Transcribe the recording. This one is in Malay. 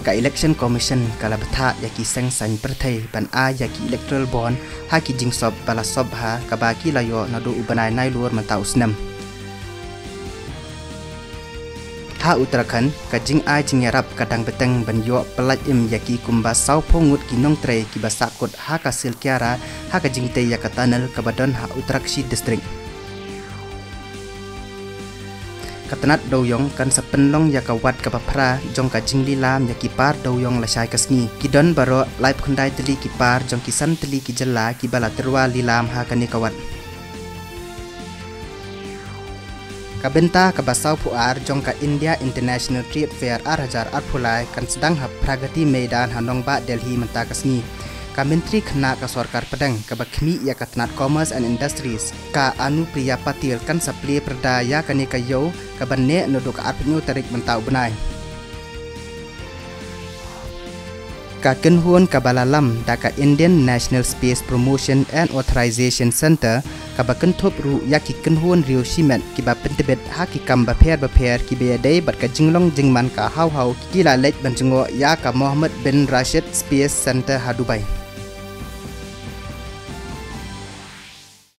ka election commission kala betha yaki seng san perthai ban a yaki electoral bond ha ki jingsob bala sob ha ka baki layo nadu ubanai nai luar mantau snam ha Uttarakhand ka jing ai jing yarap kadang beteng ban yo pelaj im yaki kumba sau phongut ki nong tre ki basakut ha ka silkiara ha ka jing te yakatanal ka badon ha Uttarakhand district katanat doyong kan sepenlong yakawat kapapra jong ka jingli lam yakipar doyong lasai kasni kidon baro live khundai teli kipar jong kisan teli ki jalla ki bala terwa lilam ha kani kawat kabenta kabasau puar jong ka India International Trade Fair arhajar arphulai kan sedang ha pragati medan hanong ba Delhi menta kasni ka menteri khana ka sarkar padang ka bakhmi ya katnat commerce and industries ka Anupriya Patil kan sapli perdaya kani kayo ka banne noduk apnyu tarik mentau benai ka kenhuan ka balalam da ka Indian National Space Promotion and Authorization Center ka bakenthop ru yaki kenhuan riu simet ki ba pentebet ha ki kam ba pher ki be dei bat ka jinglong jingman ka hau ki la lech banjungo ya ka Mohammed bin Rashid Space Center ha Dubai